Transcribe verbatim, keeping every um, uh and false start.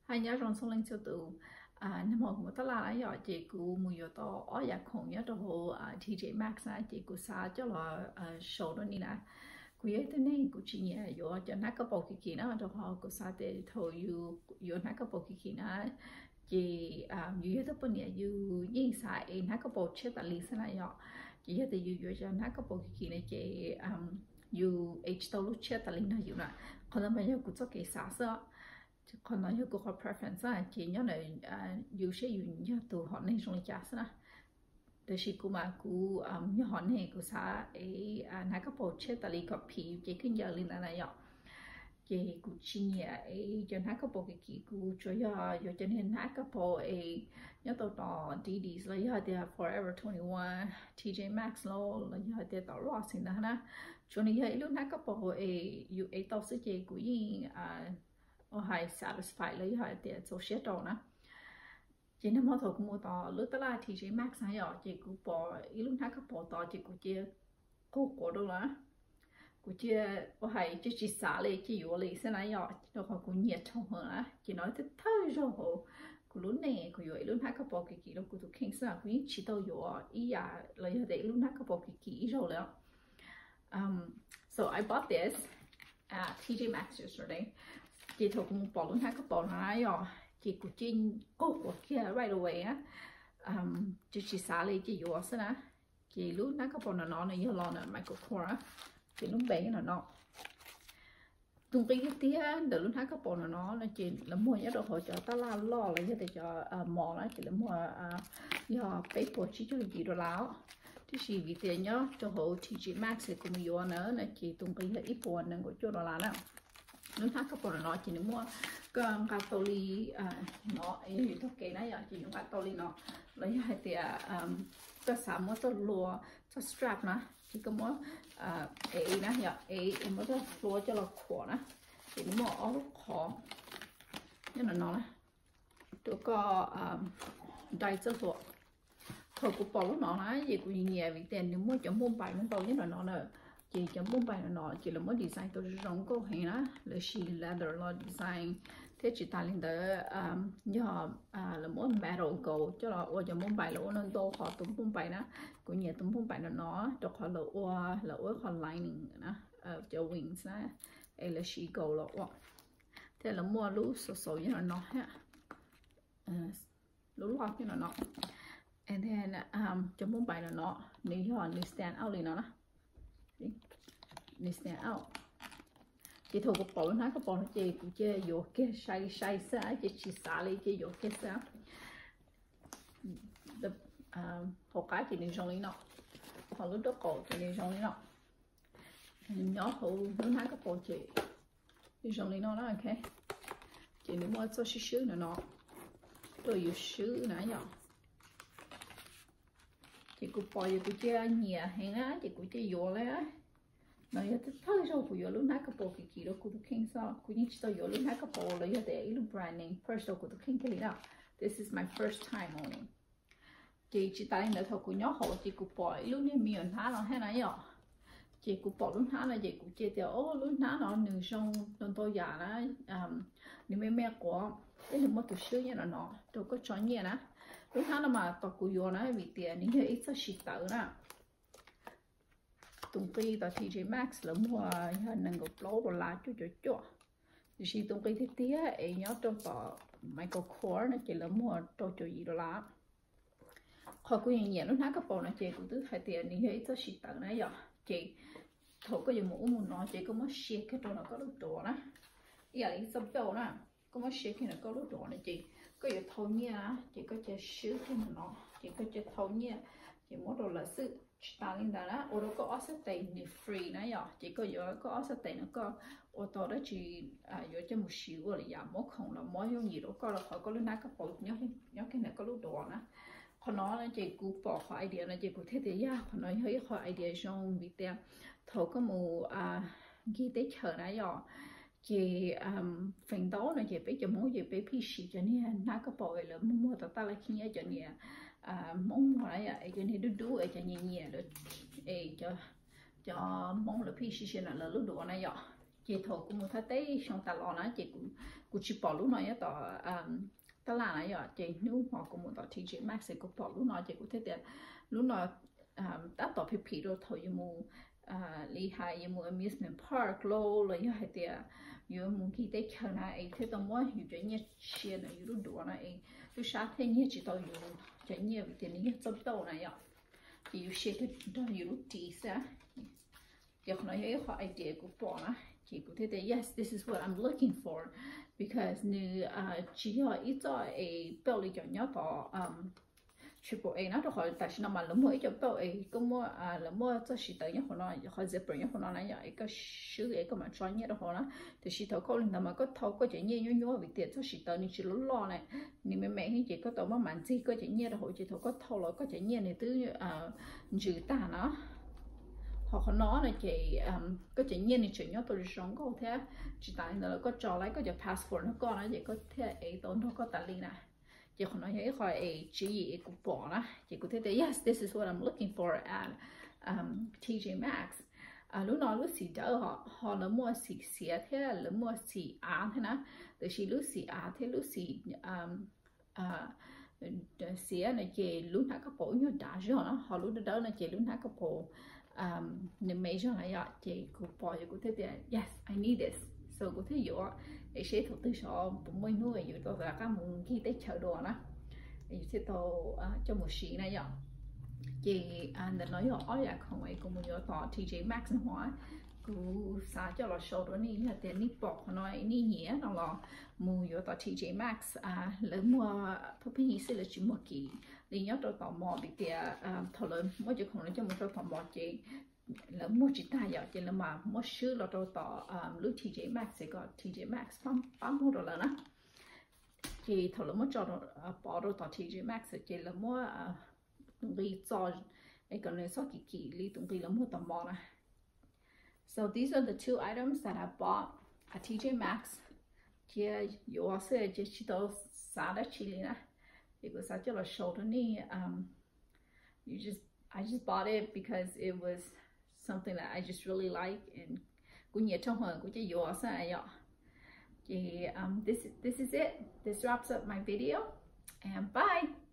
hai nhớ trong sông lên châu tụ à năm một một tala là giờ chị cụ mùi giờ to ở nhà khổng nhớ trong hồ tê gi Maxx á chị cụ xa cho là show đó nè cụ ấy thế này cụ chỉ nhớ giờ cho nát cái bọc kia nó trong hồ cụ xa để thôi yêu yêu nát cái bọc kia nó chị à yêu hết tất nhiên yêu yên sai nát cái bọc chết tại lý sao này giờ chị hết thì yêu yêu cho nát cái bọc kia này chị yêu H tàu lúc chết tại lý nó yêu nè còn là bây giờ cụ cho cái xa sợ còn nói như có preference á chị nhớ là yêu sẽ yêu nhớ từ họ này trong lịch sử á để chị cũng mà cũng nhớ họ này cũng sa ấy nãy cái bộ chết tại lý copy chị cứ nhớ lên là vậy chị cũng chỉ nhớ ấy cho nãy cái bộ cái kỹ cũng cho giờ giờ cho nên nãy cái bộ ấy nhớ tao tao đi đi là giờ thì Forever twenty-one tê gi Maxx lo là giờ thì tao Ross xin đó na cho nên giờ lúc nãy cái bộ ấy yêu ấy tao sẽ chị cũng yên ở hai satisfied lấy hai tiền số share đồ nè chị nằm ở thuộc mua tờ lúc đó là tê gi Maxx hay ở chị cũng bỏ ít lúc nãy các bỏ tờ chị cũng chia cô cổ đâu là cũng chia ở hai chị chỉ xả lấy chị vô lấy xem này ở đâu họ cũng nhiệt trong hơn á chị nói thế thôi rồi hồ cũng lúc này cũng vô lúc nãy các bỏ cái gì đâu cũng tụi kinh sao cũng chỉ tao vô ý à lấy để lúc nãy các bỏ cái gì rồi đó um so I bought this at tê gi Maxx yesterday chị thuộc một bộ luôn hai cái bộ này rồi chị cũng trên cô của kia right away á um, chị chỉ xả lấy chị vô xem nè chị lúc nãy cái bộ nó nó này như lo nè Michael Kors á chị lúc bé nó nó tung cái tía từ lúc nãy cái bộ nó nó là chị là mua nhớ đồ hỗ trợ ta la lo là như để cho mò đó chị là mua do paper chỉ cho gì đồ láo thì chị vì tiền nhớ cho hộ tê gi Maxx thì cũng vô nữa là chị tung cái là ít bộ nên của chỗ đồ lá nào lúc nãy cái bộ nó chỉ mua cái cái tô ly nó ấy thôi cái này chị dùng cái tô ly nó lấy hai tiền cái sản mua cho lúa cho strap nè chỉ có mua ấy nè giờ ấy em mua cho lúa cho là khổ nè thì mua ở lúc khó nhưng mà nó nè tôi có đại cho lúa thôi cũng bỏ lúc nó nè gì cũng nhẹ vì tiền nếu mua cho mua bài nó bao nhiêu là nó nè chị chấm bốn bài nó chỉ là mới design tôi rong câu hay á là she leather lo design thế chị ta lên tới nhờ là mỗi metal gold cho là ô chấm bốn bài là ô nên tô họ tụm bốn bài đó cũng nhẹ tụm bốn bài nó nó cho họ là ô là ô họ lining đó cho wings á ấy là she gold là ô thế là mua lú sổ sổ như là nó ha lú lót như là nó and then chấm bốn bài là nó nếu họ nếu stand out lên nó này stand out chị thuộc một bộ nó có bộ nó chị cũng chơi vô cái say say xa chị chỉ xả lấy chị vô cái xa hồ cái chị nên trong lý nó họ lúc đó cổ chị nên trong lý nó nhỏ hồ nó nói có bộ chị nên trong lý nó đó ok chị nếu mua cho xíu xíu nữa nó tôi yêu xíu nãy giờ chị cũng bỏ vô cái chơi nhẹ hay á chị cũng chơi vô lấy á nói là thôi rồi cũng vô lúc nãy cái bộ cái gì đó cũng kinh sao cũng như chỉ tao vô lúc nãy cái bộ là để lúc branding first cũng kinh cái gì đó this is my first time only chị chỉ tại nữa thôi cũng nhớ hộ chị cũng bỏ lúc này miền thả nó hay nãy giờ chị cũng bỏ lúc thả là chị cũng chơi theo ô lúc nãy nó nương xong don tôi già đó nếu mấy mẹ của cái lúc mà tôi xưa như là nó tôi có cho nhẹ nè lúc thả nó mà tôi cũng vô nó vì tiền những cái ít sao xịt tự nè tung cái tờ tê gi Maxx là mua hình năng gộp lố đồ lá chú chú chú thì tung cái thế tía ấy nhớ trong tờ Michael Kors nó chỉ là mua đồ chú gì đồ lá khỏi cũng nhẹ nó nát cái bộ này chị cũng thứ hai tiền đi hết cho chị tặng nãy giờ chị thổ có gì mũ muốn nói chị có mất share cái đồ nó có lúc đồ đó giờ đi sắp đầu nè có mất share khi nó có lúc đồ này chị có gì thâu nha chị có chơi sứ cái nó chị có chơi thâu nha chị muốn đồ là sự ta lên đó đó, ô đó có offset này free nãy giờ chỉ có vô có offset nó có ô tô đó chỉ vô cho một xíu rồi giảm một không là mỗi giống gì đó có là khỏi có lúc nãy các bộ nhớ nhớ cái này có lúc đồ nữa còn nó là chỉ cũng bỏ khỏi idea là chỉ cũng thế thì ya còn nó hơi khỏi idea trong vì thế thầu có một ghi tế chờ nãy giờ chị phần đó là chị biết cho mỗi chị biết pê xê cho nên nãy các bộ là mua tao ta lại khi nhớ cho nên mong hỏi ấy cho nên đu đu ấy cho nhẹ nhẹ được ấy cho cho mong là phi xí là là lúc đó này giờ chị thổ cũng một tháng tây xong ta lo nó chị cũng cú chỉ bỏ lúc nói tỏ ta là này giờ chị nếu họ cũng muốn tỏ tê giê Maxx cũng bỏ lúc nói chị cũng thấy được lúc nói ta tỏ phê phê rồi thôi nhưng mà lý hai nhưng mà amusement park lô rồi như hay tiệt như muốn khi tới chơi này thế tao muốn hiểu chuyện như chuyện này như đồ này tôi sáng thế như chỉ tao hiểu chuyện như vậy thì như chấp đầu này ạ thì you share cái đó hiểu tí sao giờ nói cái họ idea của bỏ na chỉ có thể yes this is what I'm looking for because như chỉ họ ít cho a biểu lý cho nhau đó triple A nó rồi tại sao mà lắm mỗi cho biểu A cũng mua lắm mua cho sĩ tới nhau họ nói họ zipper nhau họ nói là vậy cái sự ấy cái mà cho nhau đó họ nói thì sĩ thấu câu linh mà có thấu có chuyện nhiều nhiều nhiều vì tiền cho sĩ tới nên chỉ lú lo này nhưng mà mẹ hay chỉ có tao mà mặn gì có chuyện nhiều đó họ chỉ thấu có thấu rồi có chuyện nhiều này từ chữ ta nó họ có nói là chị có chuyện nhiên thì chuyện nhớ tôi sống có thế chỉ tại là có trò lấy có giờ passport nó có nó vậy có thế ấy tôi nó có tài li nè chị không nói cái khỏi ấy chỉ gì cũng bỏ đó chị có thể thấy yes this is what I'm looking for at um, tê giê Maxx à, lúc nào lúc xì đỡ họ họ là mua xì xì thế là mua xì á thế nè từ khi lúc xì á thế lúc xì xì này chị lúc nào có bộ như đã rồi nó họ lúc đó là chị lúc nào có bộ nên mấy giờ này ạ chị cũng bỏ chị cũng thấy yes I need this so có thể dụ để sẽ thuộc từ số bốn mươi nuôi dụ tôi là các muốn khi tới chợ đồ đó dụ sẽ tôi cho một xí này ạ chị anh đã nói rõ là không ai cũng muốn tỏ tê giê Maxx hóa cứ sao cho là số đó ní là tiền ní bọc nói ní nhẹ nó là mua vô tỏ tê giê Maxx à lấy mua phổ biến sẽ là chỉ một kỳ đi nhớ tôi tỏ mò bị tiệt thầu lớn mỗi chỗ không nói cho một tôi tỏ mò chị là mua chỉ ta giờ chị là mà mua sữa là tôi tỏ lúc tê giê Maxx sẽ có tê giê Maxx bám bám mua đồ là nó chị thầu lớn mua cho bỏ đồ tỏ tê giê Maxx chị là mua lý do ấy còn nói sau kỳ kỳ lý tung lý là mua tầm mò này. So these are the two items that I bought at tê giê Maxx. Chia yếu sẽ chỉ chỉ đâu xả đã chỉ lý nè. Vì có sao cho là shoulder ni um you just I just bought it because it was something that I just really like and cũng nhớ trong hơn cũng chỉ yếu sẽ ấy thì um this this is it. This wraps up my video and bye.